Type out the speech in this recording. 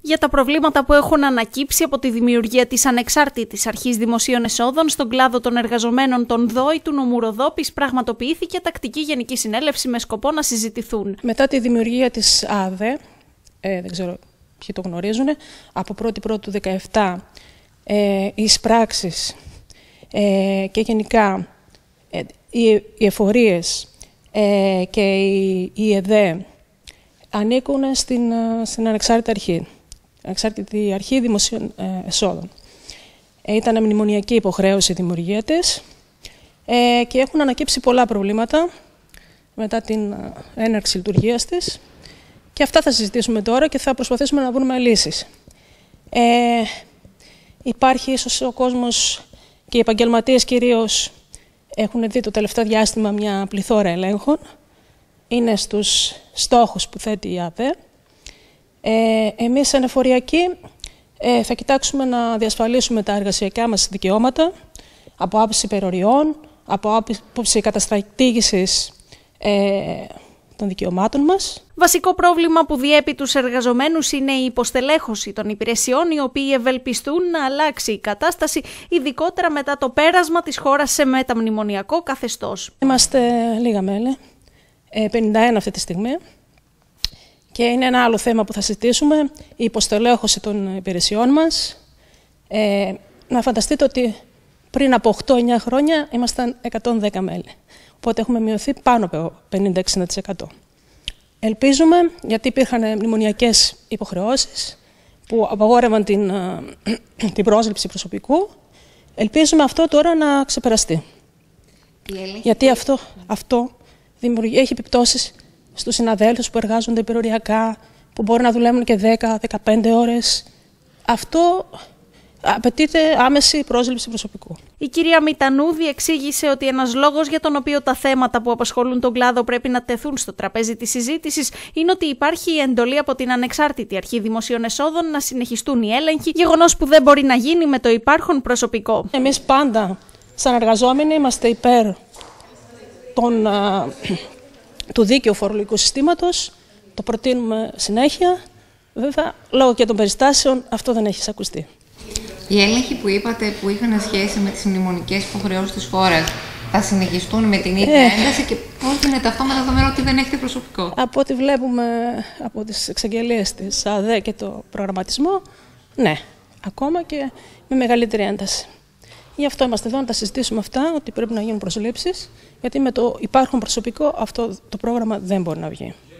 Για τα προβλήματα που έχουν ανακύψει από τη δημιουργία της Ανεξάρτητης Αρχής Δημοσίων Εσόδων στον κλάδο των εργαζομένων των ΔΟΗ του νομού Ροδόπης, πραγματοποιήθηκε τακτική γενική συνέλευση με σκοπό να συζητηθούν. Μετά τη δημιουργία της ΑΔΕ, δεν ξέρω ποιοι το γνωρίζουν, από 1η του 2017 οι εισπράξεις και γενικά οι εφορίες και η ΕΔΕ ανήκουν στην Ανεξάρτητη Αρχή. Ανεξάρτητη Αρχή Δημοσίων Εσόδων. Ήταν μνημονιακή υποχρέωση η δημιουργία της και έχουν ανακύψει πολλά προβλήματα μετά την έναρξη λειτουργίας της και αυτά θα συζητήσουμε τώρα και θα προσπαθήσουμε να βρούμε λύσεις. Υπάρχει ίσως ο κόσμος και οι επαγγελματίες κυρίως έχουν δει το τελευταίο διάστημα μια πληθώρα ελέγχων. Είναι στους στόχους που θέτει η ΑΔΕ. Εμείς σαν εφοριακοί θα κοιτάξουμε να διασφαλίσουμε τα εργασιακά μας δικαιώματα από άποψη υπεροριών, από άποψη καταστρατήγησης των δικαιωμάτων μας. Βασικό πρόβλημα που διέπει τους εργαζομένους είναι η υποστελέχωση των υπηρεσιών, οι οποίοι ευελπιστούν να αλλάξει η κατάσταση, ειδικότερα μετά το πέρασμα της χώρας σε μεταμνημονιακό καθεστώς. Είμαστε λίγα μέλη, 51 αυτή τη στιγμή. Και είναι ένα άλλο θέμα που θα συζητήσουμε, η υποστελέχωση των υπηρεσιών μας. Να φανταστείτε ότι πριν από 8-9 χρόνια ήμασταν 110 μέλη. Οπότε έχουμε μειωθεί πάνω από 50-60%. Ελπίζουμε, γιατί υπήρχαν μνημονιακές υποχρεώσεις που απαγόρευαν την πρόσληψη προσωπικού, ελπίζουμε αυτό τώρα να ξεπεραστεί. Γιατί αυτό έχει επιπτώσεις στους συναδέλφους που εργάζονται υπεροριακά, που μπορεί να δουλεύουν και 10-15 ώρες. Αυτό απαιτείται άμεση πρόσληψη προσωπικού. Η κυρία Μητανούδη εξήγησε ότι ένας λόγος για τον οποίο τα θέματα που απασχολούν τον κλάδο πρέπει να τεθούν στο τραπέζι της συζήτησης είναι ότι υπάρχει η εντολή από την Ανεξάρτητη Αρχή Δημοσίων Εσόδων να συνεχιστούν οι έλεγχοι, γεγονός που δεν μπορεί να γίνει με το υπάρχον προσωπικό. Εμείς πάντα, σαν εργαζόμενοι, είμαστε υπέρ του δίκαιου φορολογικού συστήματος, το προτείνουμε συνέχεια. Βέβαια, λόγω και των περιστάσεων, αυτό δεν έχει εισακουστεί. Οι έλεγχοι που είπατε που είχαν σχέση με τις μνημονικές υποχρεώσεις της χώρας θα συνεχιστούν με την ίδια ένταση και πώς γίνεται αυτό με δεδομένο ότι δεν έχετε προσωπικό? Από ό,τι βλέπουμε από τις εξαγγελίες της ΑΔΕ και το προγραμματισμό, ναι, ακόμα και με μεγαλύτερη ένταση. Γι' αυτό είμαστε εδώ να τα συζητήσουμε αυτά, ότι πρέπει να γίνουν προσλήψεις, γιατί με το υπάρχον προσωπικό αυτό το πρόγραμμα δεν μπορεί να βγει.